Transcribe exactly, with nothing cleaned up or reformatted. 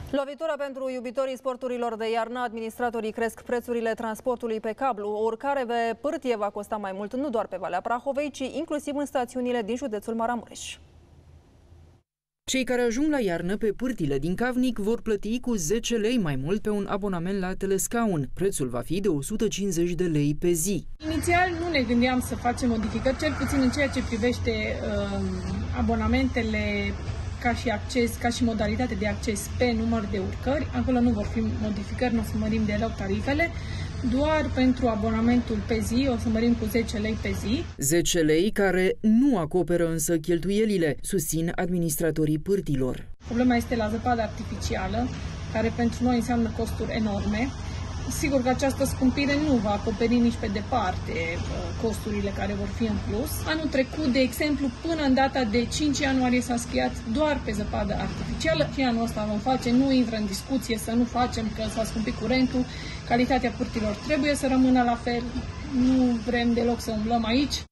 Lovitură pentru iubitorii sporturilor de iarnă. Administratorii cresc prețurile transportului pe cablu. O urcare pe pârtie va costa mai mult nu doar pe Valea Prahovei, ci inclusiv în stațiunile din județul Maramureș. Cei care ajung la iarnă pe pârtile din Cavnic vor plăti cu zece lei mai mult pe un abonament la telescaun. Prețul va fi de o sută cincizeci de lei pe zi. Inițial nu ne gândeam să facem modificări, cel puțin în ceea ce privește uh, abonamentele ca și acces, ca și modalitate de acces pe număr de urcări. Acolo nu vor fi modificări, nu o să mărim deloc tarifele. Doar pentru abonamentul pe zi o să mărim cu zece lei pe zi. zece lei care nu acoperă însă cheltuielile, susțin administratorii pârtilor. Problema este la zăpadă artificială, care pentru noi înseamnă costuri enorme. Sigur că această scumpire nu va acoperi nici pe departe costurile care vor fi în plus. Anul trecut, de exemplu, până în data de cinci ianuarie s-a schiat doar pe zăpadă artificială. Și anul ăsta vom face, nu intră în discuție să nu facem, că s-a scumpit curentul. Calitatea pârtilor trebuie să rămână la fel. Nu vrem deloc să umblăm aici.